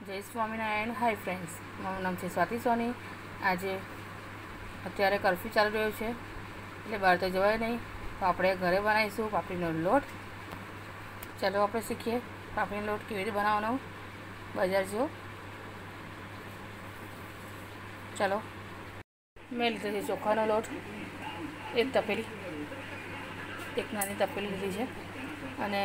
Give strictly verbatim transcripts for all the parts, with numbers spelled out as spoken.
જય Swaminarayan. Hi friends, મારું નામ છે સ્વાતિ સોની. આજે અત્યારે કર્ફ્યુ ચાલી રહ્યો છે એટલે બહાર તો જવાય નહીં, તો આપણે ઘરે બનાવીશું પાપડીનો લોટ. ચાલો આપણે શીખીએ પાપડીનો લોટ કેવી રીતે બનાવવાનો બજાર જેવો. ચાલો, મેં લીધો છે ચોખાનો લોટ, એક તપેલી, એક નાની તપેલી લીધી છે, અને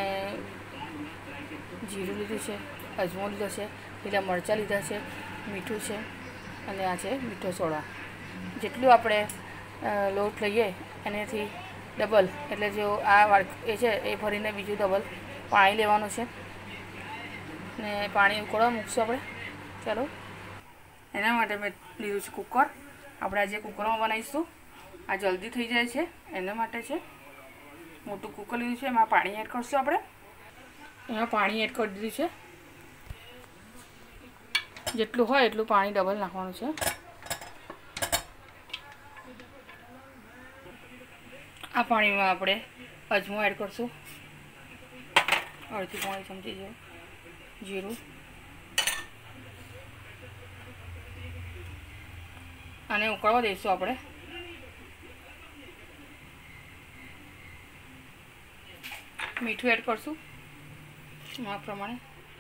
જીરું લીધું છે, અજમો લીધો છે, લીલા મરચાં લીધા છે, મીઠું છે, અને આ છે મીઠો સોડા. જેટલું આપણે લોટ લઈએ એનાથી ડબલ, એટલે જો આ વાડ એ છે એ ભરીને બીજું ડબલ પાણી લેવાનું છે, ને પાણી ઉકળવા મૂકશું આપણે. ચાલો, એના માટે મેં લીધું છે કુકર. આપણે આજે કુકરમાં બનાવીશું, આ જલ્દી થઈ જાય છે એના માટે છે. મોટું કુકર લીધું છે, એમાં પાણી એડ કરશું આપણે. એમાં પાણી એડ કરી દીધું છે, જેટલું હોય એટલું પાણી ડબલ નાખવાનું છે. આ પાણીમાં આપણે અજમો એડ કરશું, અડધી પોણી ચમચી જેવું, જીરું, અને ઉકળવા દઈશું આપણે. મીઠું એડ કરશું આ પ્રમાણે.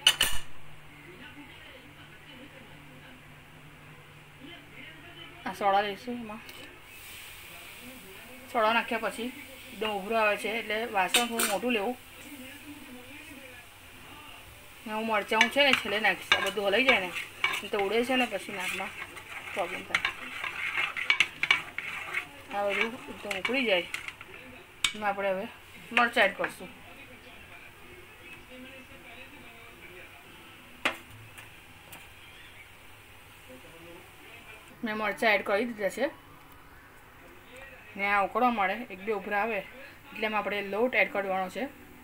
આ સોડા લઈશું, એમાં સોડા નાખ્યા પછી એકદમ ઉભરું આવે છે એટલે વાસણ થોડું મોટું લેવું. હું મરચાં છે ને છેલ્લે નાખીશ, આ બધું હલાઈ જાય ને તો ઉડે છે ને પછી નાકમાં પ્રોબ્લેમ થાય. આ બધું એકદમ ઉકળી જાય એમાં આપણે હવે મરચાં એડ કરશું. મેં મરચાં એડ કરી દીધા છે, ને આ ઉકળવા મળે એક બે ઉભરા આવે એટલે એમાં આપણે લોટ એડ કરવાનો છે.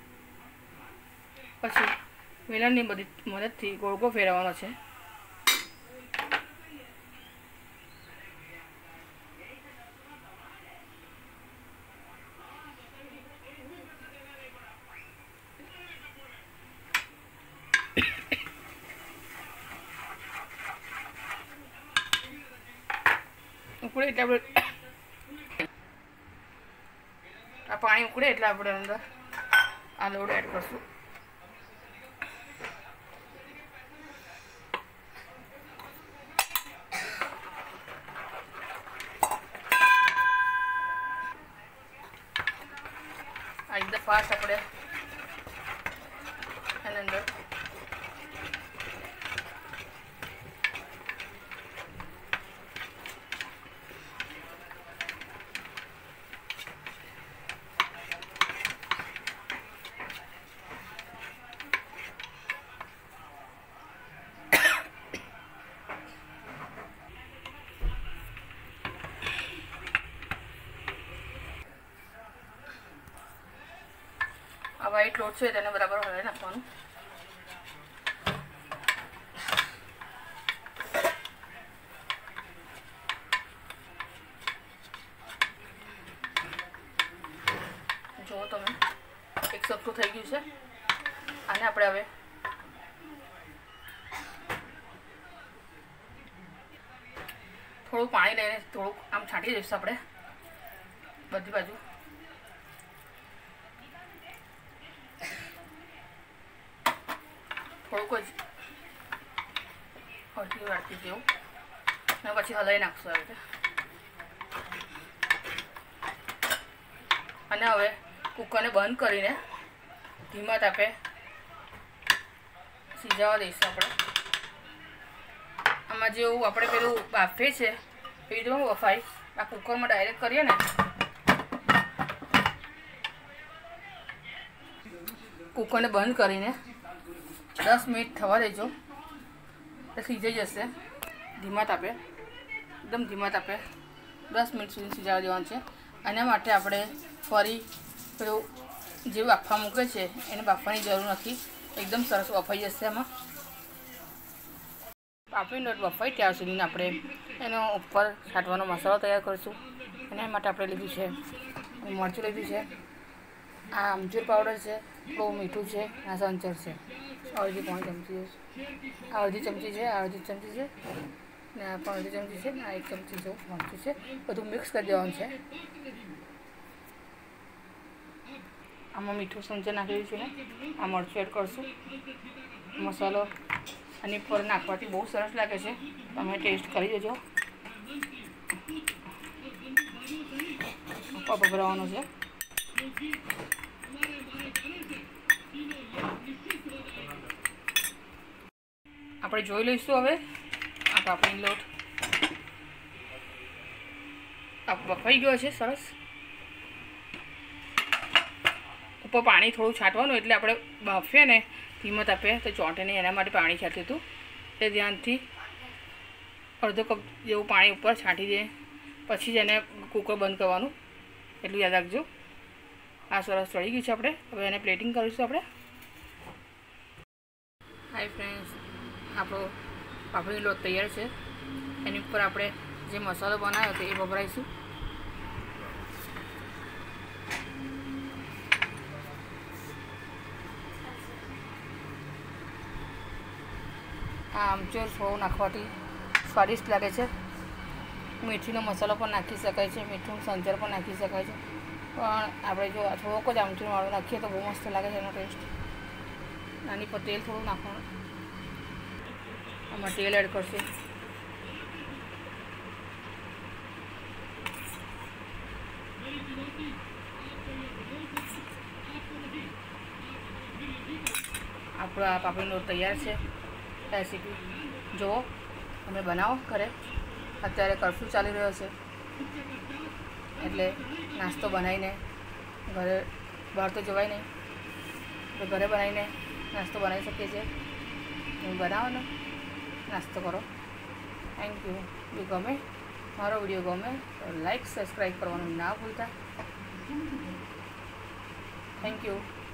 પછી વેલણની બધી મદદથી ગોળ ગોળ ફેરવવાનો છે. ઉકળે એટલે આપણે આ પાણી ઉકળે એટલે આપણે અંદર આ લોટ એડ કરશું. આ એકદમ ફાસ્ટ આપણે એની અંદર આ વ્હાઈટ લોટ છે તેને બરાબર હલાવી નાખવાનું. જુઓ તમે, એક સરખું થઈ ગયું છે. આને આપણે હવે થોડું પાણી લઈને થોડુંક આમ છાંટી દઈશું આપણે બધી બાજુ. થોડુંક જ અડધી વાટકી જેવું, અને પછી હલાવી નાખશું આવી રીતે. અને હવે કુકરને બંધ કરીને ધીમા તાપે સિજાવા દઈશું આપણે. આમાં જેવું આપણે પેલું બાફે છે એવી રીતે બફાય. આ કુકરમાં ડાયરેક્ટ કરીએ ને, કુકરને બંધ કરીને દસ મિનિટ થવા દેજો, એટલે સિજાઈ જશે. ધીમા તાપે, એકદમ ધીમા તાપે દસ મિનિટ સુધી સિજાવા દેવાનું છે. આના માટે આપણે ફરી પેલું જે બાફવા મૂકે છે એને બાફવાની જરૂર નથી, એકદમ સરસ બફાઈ જશે. એમાં પાપડીનો લોટ બફાય ત્યાં સુધીને આપણે એનો ઉપર છાંટવાનો મસાલો તૈયાર કરીશું. એના માટે આપણે લીધું છે મરચું લીધું છે, આ આમચૂર પાવડર છે, બહુ મીઠું છે, આ સંચર છે. અડધી પોણી ચમચી આ અડધી ચમચી છે, આ અડધી ચમચી છે ને આ પણ અડધી ચમચી છે ને આ એક ચમચી જેવું મરચું છે. બધું મિક્સ કરી દેવાનું છે. આમાં મીઠું સંચર નાખી દઈશું ને આ મરચું એડ કરશું. મસાલો આની પર નાખવાથી બહુ સરસ લાગે છે. તમે ટેસ્ટ કરી દેજો. ભભરાવાનો છે. આપણે જોઈ લઈશું હવે આ પાપડી લોટ આ બફાઈ ગયો છે સરસ. ઉપર પાણી થોડું છાંટવાનું એટલે આપણે બફીએ ને ધીમત આપે તો ચોંટે નહીં, એના માટે પાણી છાંટ્યું હતું. એ ધ્યાનથી અડધો કપ જેવું પાણી ઉપર છાંટી દે પછી જ એને કુકર બંધ કરવાનું, એટલું યાદ રાખજો. આ સરસ ચડી ગયું છે. આપણે હવે એને પ્લેટિંગ કરીશું. આપણે હાય ફ્રેન્ડ્સ, આપણો પાપડી લોટ તૈયાર છે. એની ઉપર આપણે જે મસાલો બનાવ્યો હતો એ વપરાઈશું. આ આમચૂર થોડું નાખવાથી સ્વાદિષ્ટ લાગે છે. મીઠીનો મસાલો પણ નાખી શકાય છે, મીઠું સંચર પણ નાખી શકાય છે. પણ આપણે જો થોડોક જ આમચૂર વાળું નાખીએ તો બહુ મસ્ત લાગે છે એનો ટેસ્ટ. આની પર તેલ થોડું નાખવાનું. આમાં તેલ એડ કરશે. આપણો આ પાપડી લોટ તૈયાર છે. રેસીપી જુઓ, તમે બનાવો ઘરે. અત્યારે કર્ફ્યુ ચાલી રહ્યો છે એટલે નાસ્તો બનાવીને ઘરે બહાર તો જવાય નહીં, તો ઘરે બનાવીને નાસ્તો બનાવી શકીએ છીએ. તમે બનાવો ને નાસ્તો કરો. Thank you. જો ગમે મારો વિડીયો ગમે તો લાઈક સબસ્ક્રાઈબ કરવાનું ના ભૂલતા. Thank you.